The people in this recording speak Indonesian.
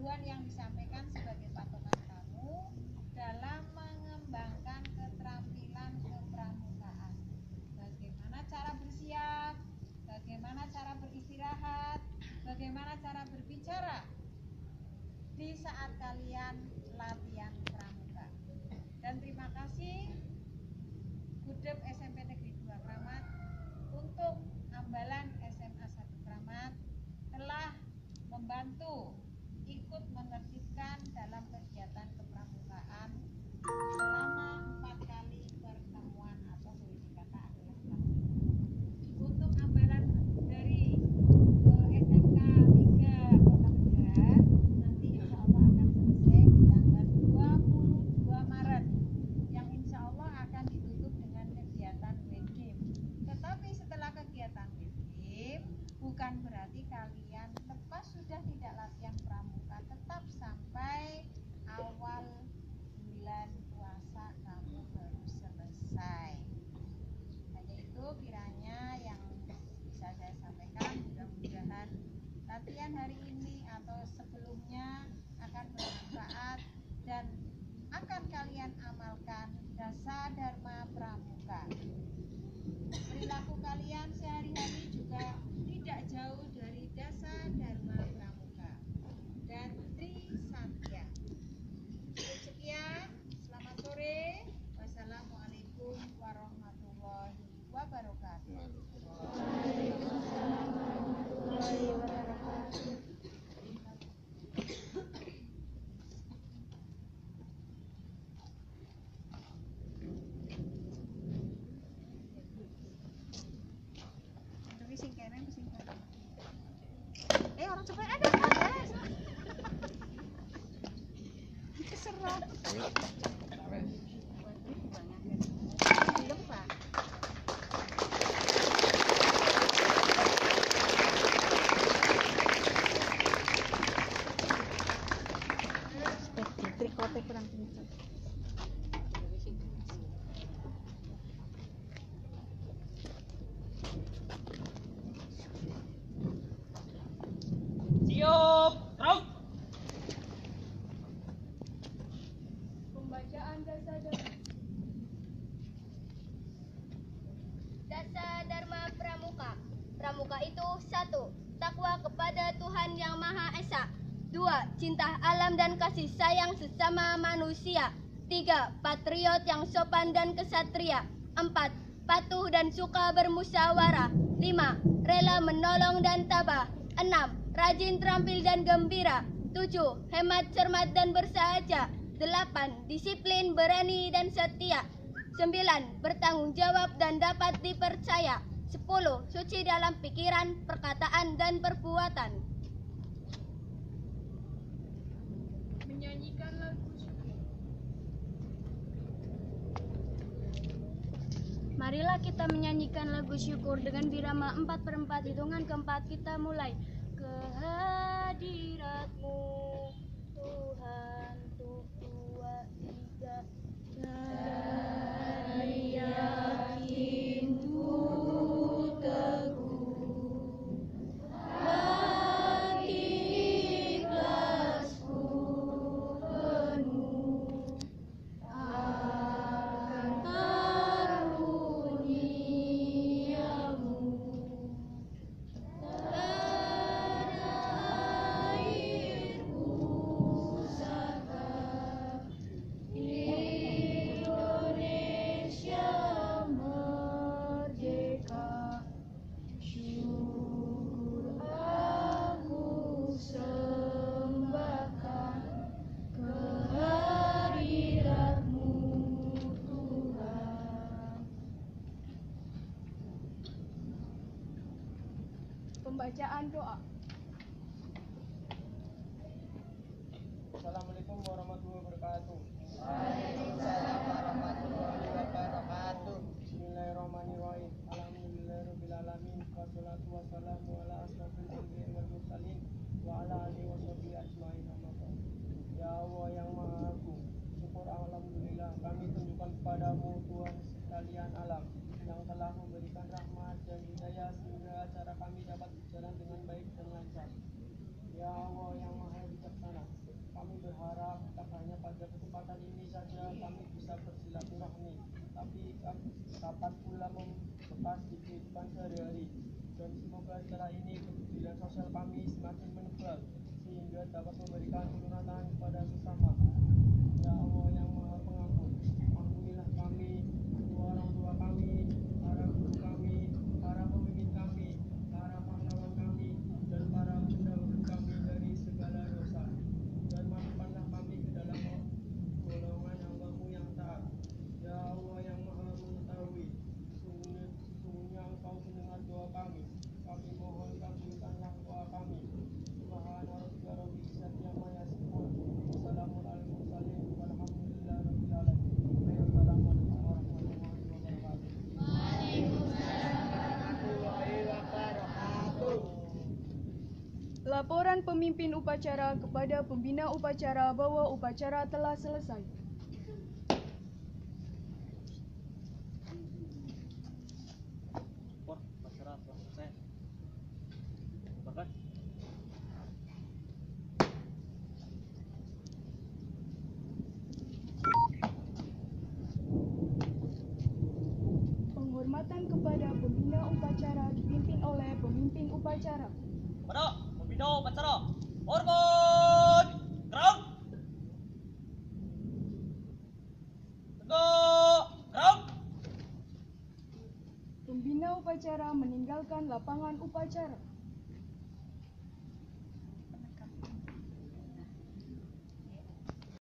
pengetahuan yang disampaikan sebagai patokan kamu dalam mengembangkan keterampilan kepramukaan. Bagaimana cara bersiap, bagaimana cara beristirahat, bagaimana cara berbicara di saat kalian latihan pramuka. Dan terima kasih Gudep SMP Negeri 2 Kramat untuk Ambalan SMA 1 Kramat telah membantu ikut menertibkan dalam kegiatan kepramukaan selama 4 kali pertemuan atau boleh dikata adalah untuk Ambalan dari SMK 3 Kota Benjar nanti insya Allah akan selesai di tanggal 22 Maret yang insya Allah akan ditutup dengan kegiatan wedding. Tetapi setelah kegiatan wedding bukan berarti kalian lepas sudah tidak latihan pramuka, tetap sampai awal bulan puasa kamu baru selesai. Hanya itu kiranya yang bisa saya sampaikan. Mudah-mudahan latihan hari ini atau sebelumnya akan bermanfaat dan akan kalian amalkan dasa dharma pramuka. Perilaku kalian sehari-hari juga tidak jauh dari dasa dharma pramuka dan Trisatya. Sekian, selamat sore. Wassalamualaikum warahmatullahi wabarakatuh. Waalaikumsalam warahmatullahi wabarakatuh. Orang coba ada keserap. Dasa Dharma Pramuka. Pramuka itu 1. Takwa kepada Tuhan Yang Maha Esa. 2. Cinta alam dan kasih sayang sesama manusia. 3. Patriot yang sopan dan kesatria. 4. Patuh dan suka bermusyawarah. 5. Rela menolong dan tabah. 6. Rajin, terampil dan gembira. 7. Hemat, cermat dan bersahaja. 8. Disiplin, berani dan setia. 9. Bertanggung jawab dan dapat dipercaya. 10. Suci dalam pikiran, perkataan dan perbuatan. Menyanyikan lagu syukur. Marilah kita menyanyikan lagu syukur dengan birama 4/4. Hitungan keempat kita mulai. Kehadiratmu Tuhan, tuh 2, 3. Dari yakinku teguh, hati ikhlasku penuh akan karuniamu. Tanah airku pusaka Indonesia merdeka, syukur aku sembahkan kehadiratmu Tuhan. Pembacaan doa. Assalamualaikum warahmatullahi wabarakatuh. Waalaikumsalam warahmatullahi wabarakatuh. Bismillahirrahmanirrahim. Alhamdulillahirabbil alamin. Wassalatu wassalamu ala asrofil anbiya'i wal mursalin wa ala alihi washabihi ajmain. Ya Allah yang Maha Agung, syukur alhamdulillah kami tunjukkan kepadamu Tuhan sekalian alam yang telah memberikan rahmat dan hidayah sehingga acara kami dapat berjalan dengan baik dan lancar. Ya Allah yang Maha Bijaksana, dapat pula membekas di kehidupan sehari-hari. Dan semoga setelah ini kepedulian sosial kami semakin menebal sehingga dapat memberikan uluran kepada sesama. Ya Allah yang Maha Pengampun, ampunilah kami, kedua orang tua kami, para guru kami, para pemimpin kami, para pahlawan kami, dan para pendahulu kami dari segala dosa. Dan masukkanlah kami ke dalam golongan hamba-Mu yang taat. Ya Allah yang Maha Mengetahui, sesungguhnya Engkau mendengar doa kami. Kami mohon kabulkanlah doa kami. Subhana rabbika rabbil izzati amma yasifun. Wassalamun alal mursalin walhamdulillahi rabbil alamin. Wassalamualaikum warahmatullahi wabarakatuh. Laporan pemimpin upacara kepada pembina upacara bahwa upacara telah selesai. Penghormatan kepada pembina upacara dipimpin oleh pemimpin upacara. Pada pembina upacara, hormat, gerak, tegak, gerak. Pembina upacara meninggalkan lapangan upacara.